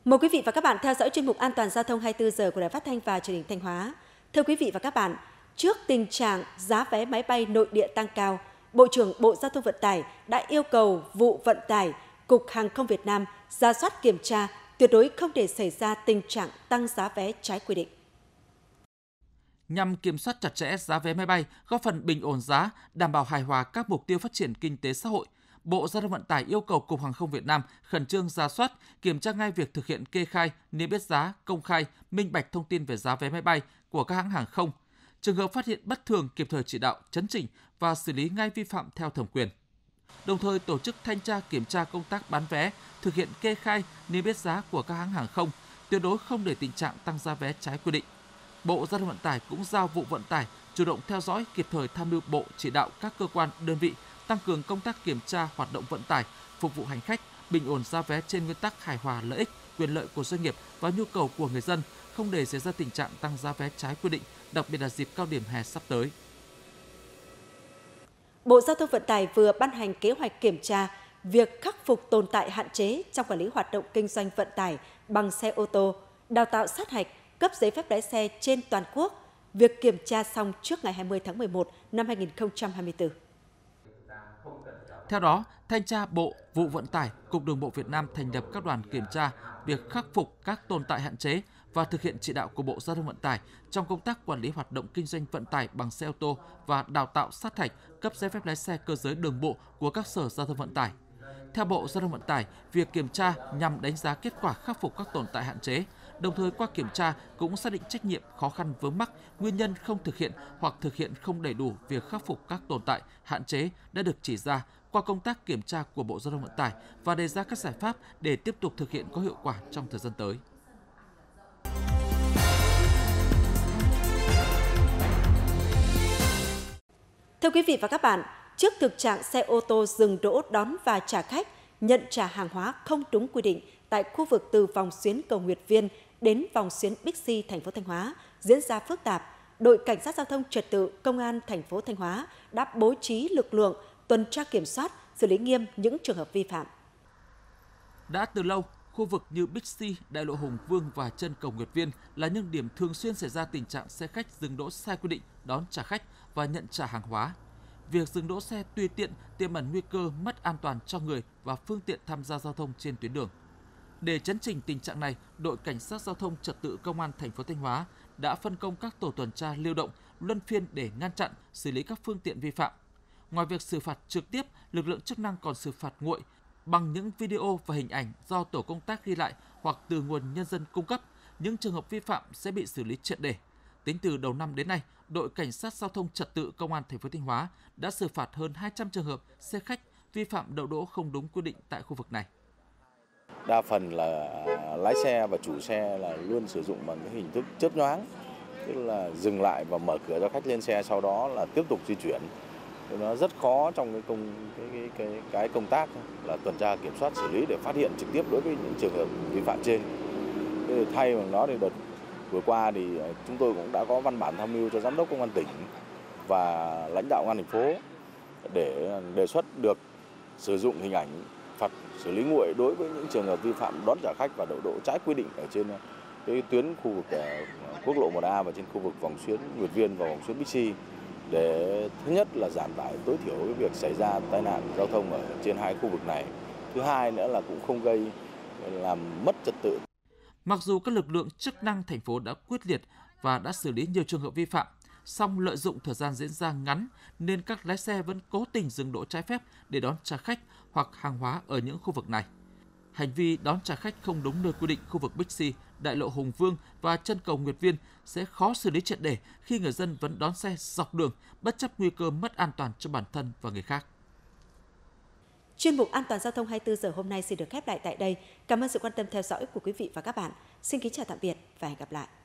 Mời quý vị và các bạn theo dõi chuyên mục An toàn giao thông 24 giờ của Đài Phát thanh và Truyền hình Thanh Hóa. Thưa quý vị và các bạn, trước tình trạng giá vé máy bay nội địa tăng cao, Bộ trưởng Bộ Giao thông Vận tải đã yêu cầu vụ vận tải, Cục Hàng không Việt Nam rà soát kiểm tra, tuyệt đối không để xảy ra tình trạng tăng giá vé trái quy định. Nhằm kiểm soát chặt chẽ giá vé máy bay, góp phần bình ổn giá, đảm bảo hài hòa các mục tiêu phát triển kinh tế xã hội, Bộ Giao thông Vận tải yêu cầu Cục Hàng không Việt Nam khẩn trương rà soát, kiểm tra ngay việc thực hiện kê khai, niêm yết giá, công khai, minh bạch thông tin về giá vé máy bay của các hãng hàng không. Trường hợp phát hiện bất thường kịp thời chỉ đạo, chấn chỉnh và xử lý ngay vi phạm theo thẩm quyền. Đồng thời tổ chức thanh tra kiểm tra công tác bán vé, thực hiện kê khai, niêm yết giá của các hãng hàng không, tuyệt đối không để tình trạng tăng giá vé trái quy định. Bộ Giao thông Vận tải cũng giao vụ vận tải chủ động theo dõi, kịp thời tham mưu Bộ chỉ đạo các cơ quan, đơn vị tăng cường công tác kiểm tra hoạt động vận tải, phục vụ hành khách, bình ổn giá vé trên nguyên tắc hài hòa lợi ích, quyền lợi của doanh nghiệp và nhu cầu của người dân, không để xảy ra tình trạng tăng giá vé trái quy định, đặc biệt là dịp cao điểm hè sắp tới. Bộ Giao thông Vận tải vừa ban hành kế hoạch kiểm tra việc khắc phục tồn tại hạn chế trong quản lý hoạt động kinh doanh vận tải bằng xe ô tô, đào tạo sát hạch, cấp giấy phép lái xe trên toàn quốc. Việc kiểm tra xong trước ngày 20 tháng 11 năm 2024. Theo đó, Thanh tra Bộ, Vụ Vận tải, Cục Đường bộ Việt Nam thành lập các đoàn kiểm tra việc khắc phục các tồn tại hạn chế và thực hiện chỉ đạo của Bộ Giao thông Vận tải trong công tác quản lý hoạt động kinh doanh vận tải bằng xe ô tô và đào tạo sát hạch, cấp giấy phép lái xe cơ giới đường bộ của các sở giao thông vận tải. Theo Bộ Giao thông Vận tải, việc kiểm tra nhằm đánh giá kết quả khắc phục các tồn tại hạn chế, đồng thời qua kiểm tra cũng xác định trách nhiệm, khó khăn vướng mắc, nguyên nhân không thực hiện hoặc thực hiện không đầy đủ việc khắc phục các tồn tại, hạn chế đã được chỉ ra qua công tác kiểm tra của Bộ Giao thông Vận tải và đề ra các giải pháp để tiếp tục thực hiện có hiệu quả trong thời gian tới. Thưa quý vị và các bạn, trước thực trạng xe ô tô dừng đỗ đón và trả khách, nhận trả hàng hóa không đúng quy định tại khu vực từ vòng xuyến cầu Nguyệt Viên đến vòng xuyến Bixi thành phố Thanh Hóa diễn ra phức tạp, đội cảnh sát giao thông trật tự công an thành phố Thanh Hóa đã bố trí lực lượng tuần tra kiểm soát, xử lý nghiêm những trường hợp vi phạm. Đã từ lâu, khu vực như Bixi, Đại lộ Hùng Vương và chân cầu Nguyệt Viên là những điểm thường xuyên xảy ra tình trạng xe khách dừng đỗ sai quy định, đón trả khách và nhận trả hàng hóa. Việc dừng đỗ xe tùy tiện tiềm ẩn nguy cơ mất an toàn cho người và phương tiện tham gia giao thông trên tuyến đường. Để chấn chỉnh tình trạng này, đội cảnh sát giao thông trật tự công an thành phố Thanh Hóa đã phân công các tổ tuần tra lưu động luân phiên để ngăn chặn, xử lý các phương tiện vi phạm. Ngoài việc xử phạt trực tiếp, lực lượng chức năng còn xử phạt nguội bằng những video và hình ảnh do tổ công tác ghi lại hoặc từ nguồn nhân dân cung cấp. Những trường hợp vi phạm sẽ bị xử lý triệt để. Tính từ đầu năm đến nay, đội cảnh sát giao thông trật tự công an thành phố Thanh Hóa đã xử phạt hơn 200 trường hợp xe khách vi phạm đậu đỗ không đúng quy định tại khu vực này. Đa phần là lái xe và chủ xe là luôn sử dụng bằng cái hình thức chớp nhoáng, tức là dừng lại và mở cửa cho khách lên xe, sau đó là tiếp tục di chuyển. Nó rất khó trong cái công tác là tuần tra kiểm soát xử lý để phát hiện trực tiếp đối với những trường hợp vi phạm trên. Thay bằng đó thì đợt vừa qua thì chúng tôi cũng đã có văn bản tham mưu cho giám đốc công an tỉnh và lãnh đạo công an thành phố để đề xuất được sử dụng hình ảnh phạt xử lý nguội đối với những trường hợp vi phạm đón trả khách và đậu đỗ trái quy định ở trên cái tuyến khu vực quốc lộ 1A và trên khu vực vòng xuyến Nguyệt Viên và vòng xuyến Bixi, để thứ nhất là giảm tải tối thiểu cái việc xảy ra tai nạn giao thông ở trên hai khu vực này. Thứ hai nữa là cũng không gây làm mất trật tự. Mặc dù các lực lượng chức năng thành phố đã quyết liệt và đã xử lý nhiều trường hợp vi phạm, song lợi dụng thời gian diễn ra ngắn nên các lái xe vẫn cố tình dừng đỗ trái phép để đón trả khách hoặc hàng hóa ở những khu vực này. Hành vi đón trả khách không đúng nơi quy định khu vực Bixi, Đại lộ Hùng Vương và chân cầu Nguyệt Viên sẽ khó xử lý triệt để khi người dân vẫn đón xe dọc đường bất chấp nguy cơ mất an toàn cho bản thân và người khác. Chuyên mục An toàn giao thông 24 giờ hôm nay xin được khép lại tại đây. Cảm ơn sự quan tâm theo dõi của quý vị và các bạn. Xin kính chào tạm biệt và hẹn gặp lại.